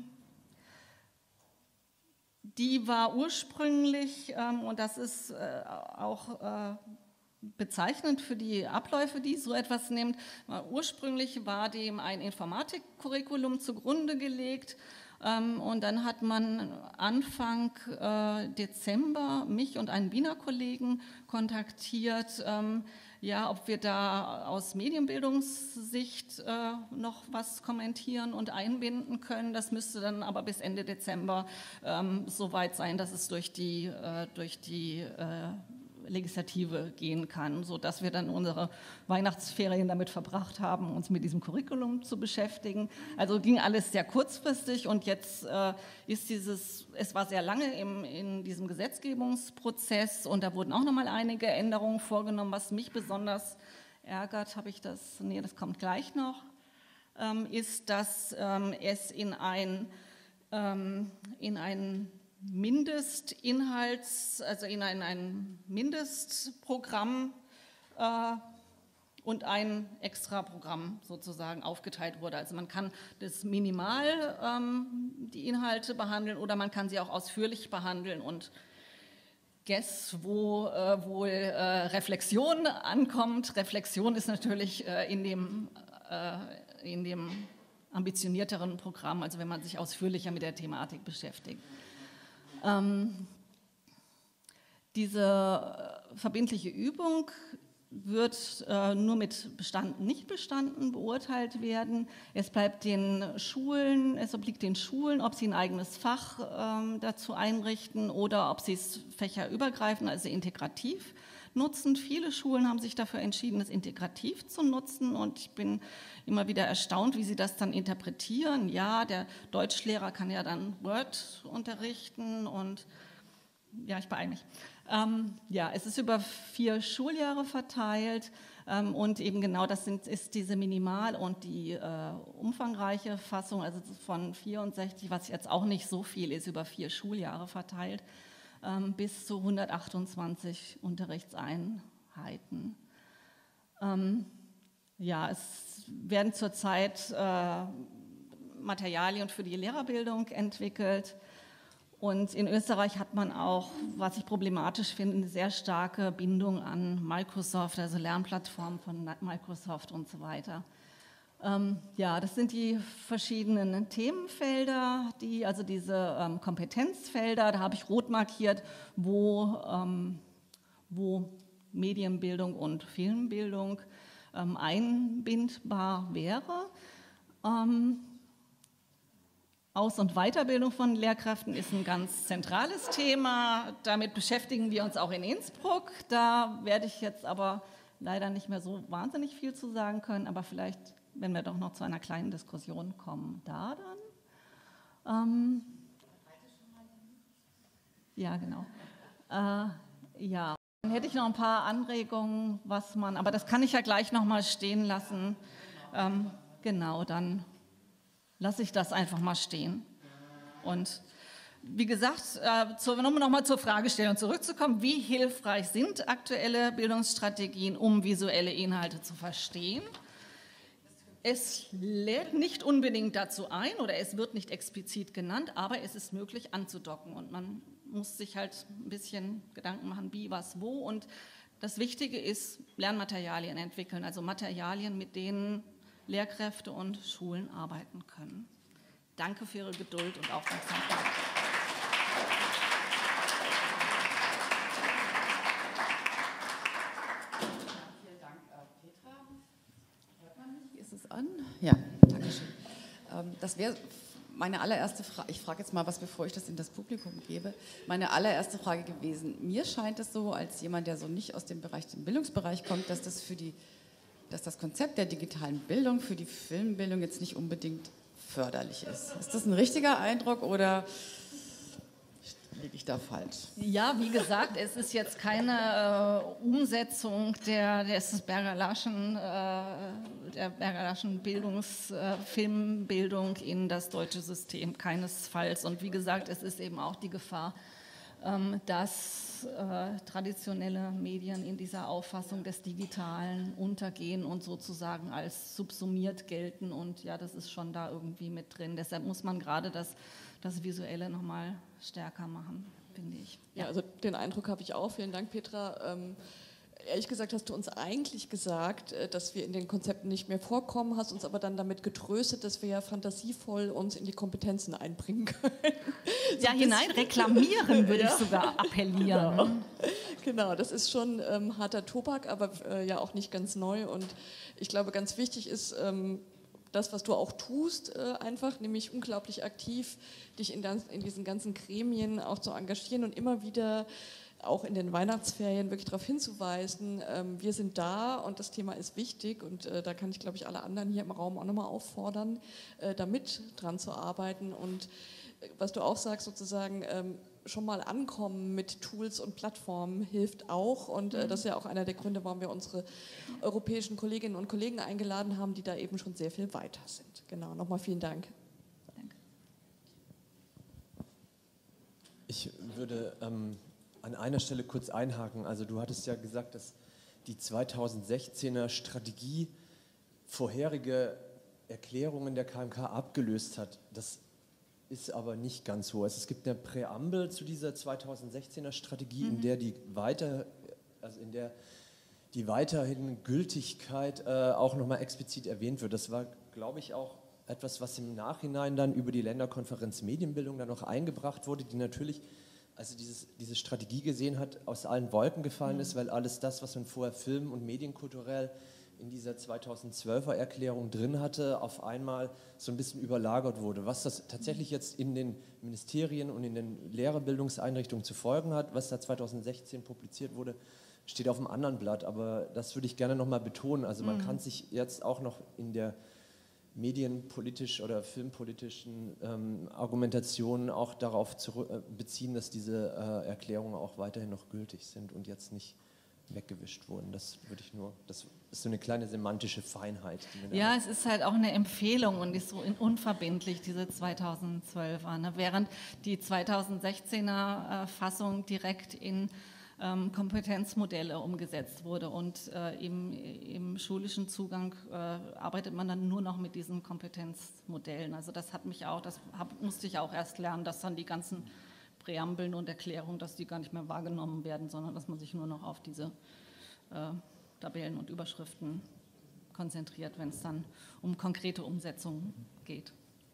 die war ursprünglich, ähm, und das ist äh, auch äh, bezeichnend für die Abläufe, die so etwas nimmt. Ursprünglich war dem ein Informatikcurriculum zugrunde gelegt ähm, und dann hat man Anfang äh, Dezember mich und einen Wiener Kollegen kontaktiert, ähm, ja, ob wir da aus Medienbildungssicht äh, noch was kommentieren und einbinden können. Das müsste dann aber bis Ende Dezember ähm, so weit sein, dass es durch die, äh, durch die äh, Legislative gehen kann, sodass wir dann unsere Weihnachtsferien damit verbracht haben, uns mit diesem Curriculum zu beschäftigen. Also ging alles sehr kurzfristig und jetzt äh, ist dieses, es war sehr lange im, in diesem Gesetzgebungsprozess und da wurden auch nochmal einige Änderungen vorgenommen. Was mich besonders ärgert, habe ich das, nee, das kommt gleich noch, ähm, ist, dass ähm, es in ein, ähm, in ein Mindestinhalts, also in ein, ein Mindestprogramm äh, und ein Extraprogramm sozusagen aufgeteilt wurde. Also man kann das minimal ähm, die Inhalte behandeln oder man kann sie auch ausführlich behandeln und guess, wo äh, wohl äh, Reflexion ankommt. Reflexion ist natürlich äh, in dem, äh, in dem ambitionierteren Programm, also wenn man sich ausführlicher mit der Thematik beschäftigt. Ähm, diese verbindliche Übung wird äh, nur mit bestanden, nicht bestanden beurteilt werden. Es bleibt den Schulen, es obliegt den Schulen, ob sie ein eigenes Fach ähm, dazu einrichten oder ob sie es fächerübergreifend, also integrativ nutzen. Viele Schulen haben sich dafür entschieden, es integrativ zu nutzen und ich bin immer wieder erstaunt, wie sie das dann interpretieren. Ja, der Deutschlehrer kann ja dann Word unterrichten und ja, ich beeile mich. Ähm, ja, es ist über vier Schuljahre verteilt ähm, und eben genau das sind, ist diese Minimal- und die äh, umfangreiche Fassung, also von vierundsechzig, was jetzt auch nicht so viel ist, über vier Schuljahre verteilt, ähm, bis zu hundertachtundzwanzig Unterrichtseinheiten. Ähm, ja, es werden zurzeit äh, Materialien für die Lehrerbildung entwickelt. Und in Österreich hat man auch, was ich problematisch finde, eine sehr starke Bindung an Microsoft, also Lernplattformen von Microsoft und so weiter. Ähm, ja, das sind die verschiedenen Themenfelder, die, also diese ähm, Kompetenzfelder, da habe ich rot markiert, wo, ähm, wo Medienbildung und Filmbildung ähm, einbindbar wäre. Ähm, Aus- und Weiterbildung von Lehrkräften ist ein ganz zentrales Thema. Damit beschäftigen wir uns auch in Innsbruck. Da werde ich jetzt aber leider nicht mehr so wahnsinnig viel zu sagen können, aber vielleicht, wenn wir doch noch zu einer kleinen Diskussion kommen, da dann. Ähm, ja, genau. Äh, ja, dann hätte ich noch ein paar Anregungen, was man, aber das kann ich ja gleich noch mal stehen lassen. Ähm, genau, dann lasse ich das einfach mal stehen. Und wie gesagt, äh, zu, um nochmal zur Fragestellung zurückzukommen, wie hilfreich sind aktuelle Bildungsstrategien, um visuelle Inhalte zu verstehen? Es lädt nicht unbedingt dazu ein oder es wird nicht explizit genannt, aber es ist möglich anzudocken und man muss sich halt ein bisschen Gedanken machen, wie, was, wo. Und das Wichtige ist, Lernmaterialien entwickeln, also Materialien, mit denen Lehrkräfte und Schulen arbeiten können. Danke für Ihre Geduld und Aufmerksamkeit. Vielen Dank, Petra. Hört man mich? Ist es an? Ja, danke schön. Das wäre meine allererste Frage. Ich frage jetzt mal was, bevor ich das in das Publikum gebe. Meine allererste Frage gewesen. Mir scheint es so, als jemand, der so nicht aus dem Bereich, dem Bildungsbereich kommt, dass das für die, dass das Konzept der digitalen Bildung für die Filmbildung jetzt nicht unbedingt förderlich ist. Ist das ein richtiger Eindruck oder liege ich da falsch? Ja, wie gesagt, es ist jetzt keine äh, Umsetzung der, des Berger-Laschen, äh, der Berger-Laschen Bildungs, äh, Filmbildung in das deutsche System, keinesfalls. Und wie gesagt, es ist eben auch die Gefahr, ähm, dass äh, traditionelle Medien in dieser Auffassung des Digitalen untergehen und sozusagen als subsumiert gelten. Und ja, das ist schon da irgendwie mit drin. Deshalb muss man gerade das das Visuelle nochmal stärker machen, finde ich. Ja. ja, also den Eindruck habe ich auch. Vielen Dank, Petra. Ähm, ehrlich gesagt hast du uns eigentlich gesagt, dass wir in den Konzepten nicht mehr vorkommen, hast uns aber dann damit getröstet, dass wir ja fantasievoll uns in die Kompetenzen einbringen können. So ja, hinein reklamieren würde ja. ich sogar appellieren. Genau, genau das ist schon ähm, harter Tobak, aber äh, ja auch nicht ganz neu. Und ich glaube, ganz wichtig ist, ähm, das, was du auch tust, äh, einfach, nämlich unglaublich aktiv, dich in, das, in diesen ganzen Gremien auch zu engagieren und immer wieder auch in den Weihnachtsferien wirklich darauf hinzuweisen, ähm, wir sind da und das Thema ist wichtig und äh, da kann ich, glaube ich, alle anderen hier im Raum auch nochmal auffordern, äh, da mit dran zu arbeiten und äh, was du auch sagst, sozusagen, ähm, schon mal ankommen mit Tools und Plattformen hilft auch und äh, das ist ja auch einer der Gründe, warum wir unsere europäischen Kolleginnen und Kollegen eingeladen haben, die da eben schon sehr viel weiter sind. Genau, nochmal vielen Dank. Danke. Ich würde ähm, an einer Stelle kurz einhaken. Also du hattest ja gesagt, dass die zweitausendsechzehner Strategie vorherige Erklärungen der K M K abgelöst hat. Das ist aber nicht ganz so. Also es gibt eine Präambel zu dieser zweitausendsechzehner Strategie, mhm. in der die weiter, also in der die weiterhin Gültigkeit äh, auch nochmal explizit erwähnt wird. Das war, glaube ich, auch etwas, was im Nachhinein dann über die Länderkonferenz Medienbildung dann noch eingebracht wurde, die natürlich, also dieses, diese Strategie gesehen hat, aus allen Wolken gefallen mhm. ist, weil alles das, was man vorher film- und medienkulturell in dieser zweitausendzwölfer Erklärung drin hatte, auf einmal so ein bisschen überlagert wurde. Was das tatsächlich jetzt in den Ministerien und in den Lehrerbildungseinrichtungen zu folgen hat, was da zweitausendsechzehn publiziert wurde, steht auf einem anderen Blatt, aber das würde ich gerne nochmal betonen. Also man mhm. kann sich jetzt auch noch in der medienpolitisch oder filmpolitischen ähm, Argumentationen auch darauf zurück, äh, beziehen, dass diese äh, Erklärungen auch weiterhin noch gültig sind und jetzt nicht weggewischt wurden. Das würde ich nur, das ist so eine kleine semantische Feinheit. Die ja, es ist halt auch eine Empfehlung und ist so unverbindlich, diese zweitausendzwölfer. Ne? Während die zweitausendsechzehner äh, Fassung direkt in ähm, Kompetenzmodelle umgesetzt wurde und äh, im, im schulischen Zugang äh, arbeitet man dann nur noch mit diesen Kompetenzmodellen. Also das hat mich auch, das hab, musste ich auch erst lernen, dass dann die ganzen Präambeln und Erklärungen, dass die gar nicht mehr wahrgenommen werden, sondern dass man sich nur noch auf diese äh, Tabellen und Überschriften konzentriert, wenn es dann um konkrete Umsetzungen geht.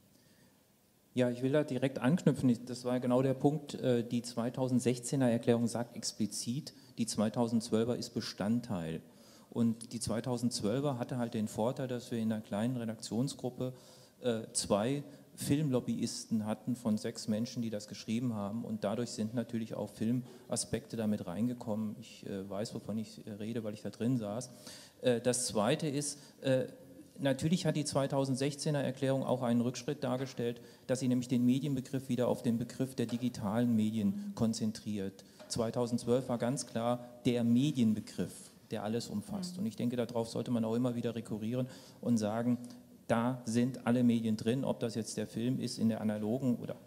Ja, ich will da direkt anknüpfen. Das war genau der Punkt. Die zweitausendsechzehner Erklärung sagt explizit, die zweitausendzwölfer ist Bestandteil. Und die zweitausendzwölfer hatte halt den Vorteil, dass wir in einer kleinen Redaktionsgruppe zwei Filmlobbyisten hatten von sechs Menschen, die das geschrieben haben und dadurch sind natürlich auch Filmaspekte damit reingekommen. Ich äh, weiß, wovon ich äh, rede, weil ich da drin saß. Äh, das Zweite ist, äh, natürlich hat die zweitausendsechzehner Erklärung auch einen Rückschritt dargestellt, dass sie nämlich den Medienbegriff wieder auf den Begriff der digitalen Medien konzentriert. zweitausendzwölf war ganz klar der Medienbegriff, der alles umfasst. Und ich denke, darauf sollte man auch immer wieder rekurrieren und sagen, da sind alle Medien drin, ob das jetzt der Film ist in der analogen oder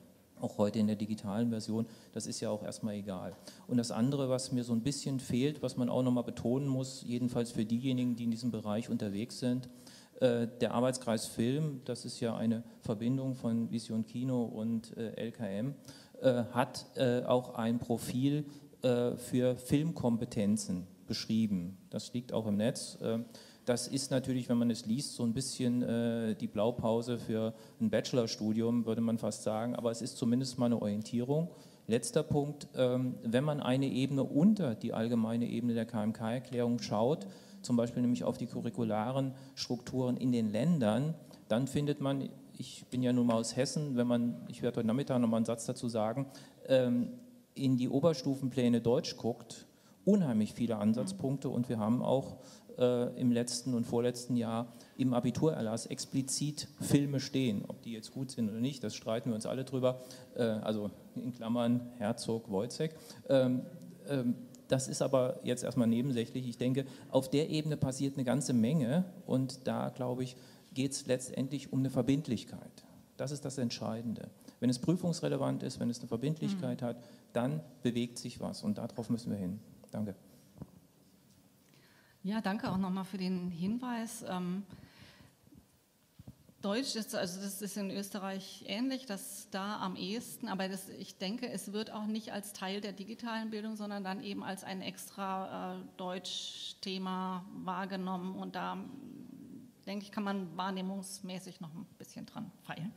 auch heute in der digitalen Version, das ist ja auch erstmal egal. Und das andere, was mir so ein bisschen fehlt, was man auch nochmal betonen muss, jedenfalls für diejenigen, die in diesem Bereich unterwegs sind, äh, der Arbeitskreis Film, das ist ja eine Verbindung von Vision Kino und äh, L K M, äh, hat äh, auch ein Profil äh, für Filmkompetenzen beschrieben. Das liegt auch im Netz. Äh, Das ist natürlich, wenn man es liest, so ein bisschen äh, die Blaupause für ein Bachelorstudium, würde man fast sagen, aber es ist zumindest mal eine Orientierung. Letzter Punkt, ähm, wenn man eine Ebene unter die allgemeine Ebene der K M K-Erklärung schaut, zum Beispiel nämlich auf die curricularen Strukturen in den Ländern, dann findet man, ich bin ja nun mal aus Hessen, wenn man, ich werde heute Nachmittag nochmal einen Satz dazu sagen, ähm, in die Oberstufenpläne Deutsch guckt, unheimlich viele Ansatzpunkte und wir haben auch äh, im letzten und vorletzten Jahr im Abiturerlass explizit Filme stehen. Ob die jetzt gut sind oder nicht, das streiten wir uns alle drüber, äh, also in Klammern Herzog, Wojciech. Ähm, ähm, das ist aber jetzt erstmal nebensächlich. Ich denke, auf der Ebene passiert eine ganze Menge und da, glaube ich, geht es letztendlich um eine Verbindlichkeit. Das ist das Entscheidende. Wenn es prüfungsrelevant ist, wenn es eine Verbindlichkeit mhm. hat, dann bewegt sich was und darauf müssen wir hin. Danke. Ja, danke auch nochmal für den Hinweis. Ähm, Deutsch ist, also das ist in Österreich ähnlich, das da am ehesten, aber das, ich denke, es wird auch nicht als Teil der digitalen Bildung, sondern dann eben als ein extra äh, Deutsch-Thema wahrgenommen und da, denke ich, kann man wahrnehmungsmäßig noch ein bisschen dran feilen.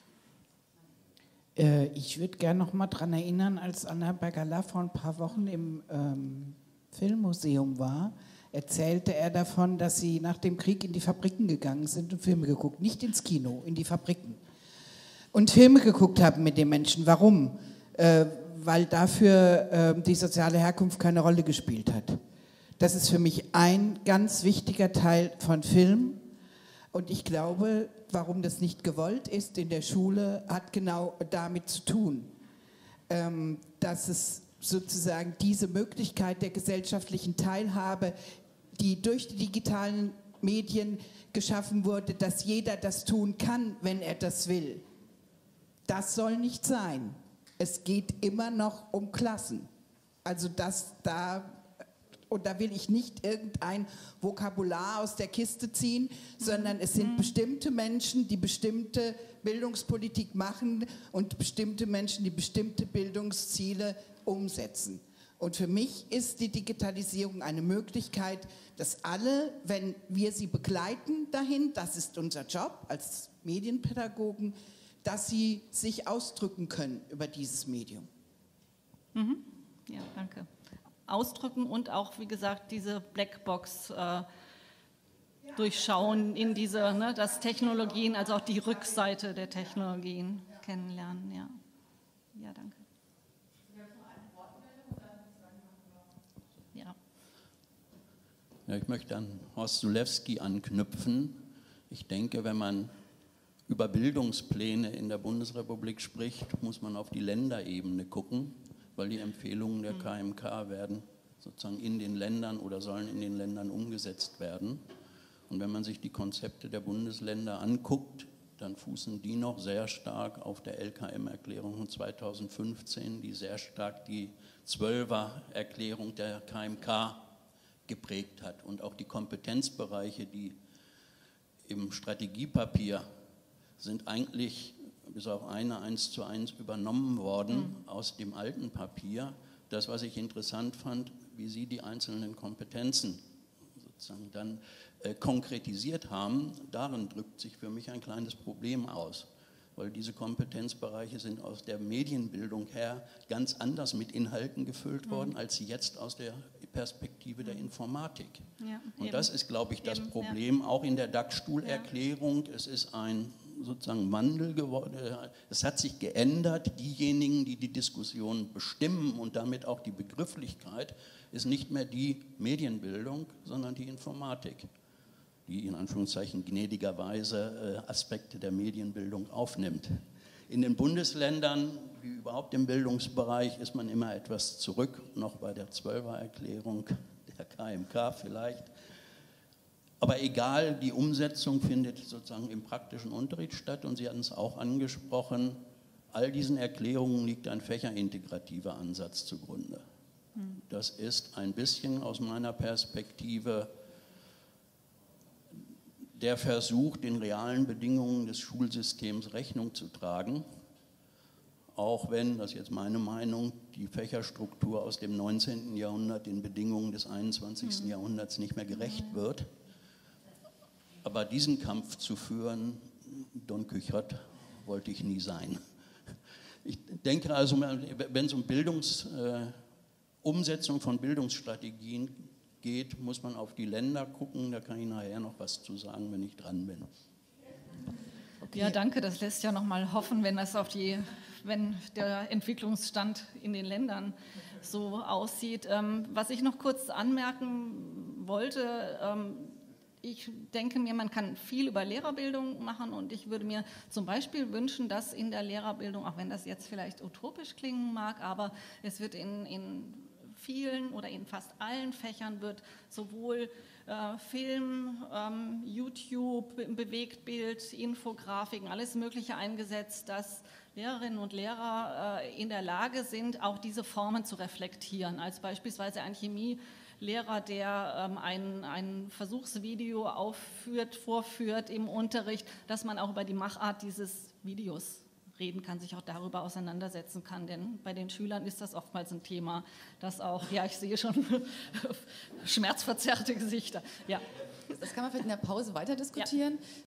Äh, ich würde gerne noch mal daran erinnern, als Anna Bergala vor ein paar Wochen im ähm, Filmmuseum war, erzählte er davon, dass sie nach dem Krieg in die Fabriken gegangen sind und Filme geguckt, nicht ins Kino, in die Fabriken. Und Filme geguckt haben mit den Menschen. Warum? Äh, weil dafür äh, die soziale Herkunft keine Rolle gespielt hat. Das ist für mich ein ganz wichtiger Teil von Film. Und ich glaube, warum das nicht gewollt ist in der Schule, hat genau damit zu tun, ähm, dass es sozusagen diese Möglichkeit der gesellschaftlichen Teilhabe, die durch die digitalen Medien geschaffen wurde, dass jeder das tun kann, wenn er das will. Das soll nicht sein. Es geht immer noch um Klassen. Also das da, und da will ich nicht irgendein Vokabular aus der Kiste ziehen, sondern es sind bestimmte Menschen, die bestimmte Bildungspolitik machen und bestimmte Menschen, die bestimmte Bildungsziele umsetzen. Und für mich ist die Digitalisierung eine Möglichkeit, dass alle, wenn wir sie begleiten dahin, das ist unser Job als Medienpädagogen, dass sie sich ausdrücken können über dieses Medium. Mhm. Ja, danke. Ausdrücken und auch, wie gesagt, diese Blackbox äh, durchschauen in diese, ne, das Technologien, also auch die Rückseite der Technologien kennenlernen. Ja, ja, danke. Ja. Ja, ich möchte an Horst Sulewski anknüpfen. Ich denke, wenn man über Bildungspläne in der Bundesrepublik spricht, muss man auf die Länderebene gucken, weil die Empfehlungen der K M K werden sozusagen in den Ländern oder sollen in den Ländern umgesetzt werden. Und wenn man sich die Konzepte der Bundesländer anguckt, dann fußen die noch sehr stark auf der L K M-Erklärung von zweitausendfünfzehn, die sehr stark die Zwölfer-Erklärung der K M K geprägt hat. Und auch die Kompetenzbereiche, die im Strategiepapier sind eigentlich bis auf eine eins zu eins übernommen worden mhm. aus dem alten Papier. Das, was ich interessant fand, wie Sie die einzelnen Kompetenzen sozusagen dann äh, konkretisiert haben, darin drückt sich für mich ein kleines Problem aus, weil diese Kompetenzbereiche sind aus der Medienbildung her ganz anders mit Inhalten gefüllt worden, mhm. als sie jetzt aus der Perspektive der Informatik. Ja, und eben. Das ist, glaube ich, das eben, Problem, ja. auch in der D A K-Stuhlerklärung. Ja. Es ist ein sozusagen Wandel geworden. Es hat sich geändert. Diejenigen, die die Diskussion bestimmen und damit auch die Begrifflichkeit, ist nicht mehr die Medienbildung, sondern die Informatik, die in Anführungszeichen gnädigerweise Aspekte der Medienbildung aufnimmt. In den Bundesländern, wie überhaupt im Bildungsbereich, ist man immer etwas zurück, noch bei der Zwölfer-Erklärung der K M K vielleicht. Aber egal, die Umsetzung findet sozusagen im praktischen Unterricht statt und Sie hatten es auch angesprochen, all diesen Erklärungen liegt ein fächerintegrativer Ansatz zugrunde. Das ist ein bisschen aus meiner Perspektive der Versuch, den realen Bedingungen des Schulsystems Rechnung zu tragen, auch wenn, das ist jetzt meine Meinung, die Fächerstruktur aus dem neunzehnten Jahrhundert den Bedingungen des einundzwanzigsten Jahrhunderts nicht mehr gerecht wird. Aber diesen Kampf zu führen, Don Quixote wollte ich nie sein. Ich denke also, wenn es um Bildungs, äh, Umsetzung von Bildungsstrategien geht, muss man auf die Länder gucken. Da kann ich nachher noch was zu sagen, wenn ich dran bin. Okay. Ja, danke. Das lässt ja noch mal hoffen, wenn das auf die, wenn der Entwicklungsstand in den Ländern so aussieht. Ähm, was ich noch kurz anmerken wollte, ähm, ich denke mir, man kann viel über Lehrerbildung machen und ich würde mir zum Beispiel wünschen, dass in der Lehrerbildung, auch wenn das jetzt vielleicht utopisch klingen mag, aber es wird in, in vielen oder in fast allen Fächern wird sowohl äh, Film, ähm, YouTube, Bewegtbild, Infografiken, alles Mögliche eingesetzt, dass Lehrerinnen und Lehrer äh, in der Lage sind, auch diese Formen zu reflektieren, als beispielsweise ein Chemielehrer, der ähm, ein, ein Versuchsvideo aufführt, vorführt im Unterricht, dass man auch über die Machart dieses Videos reden kann, sich auch darüber auseinandersetzen kann, denn bei den Schülern ist das oftmals ein Thema, das auch, ja, ich sehe schon schmerzverzerrte Gesichter. Ja. Das kann man vielleicht in der Pause weiter diskutieren.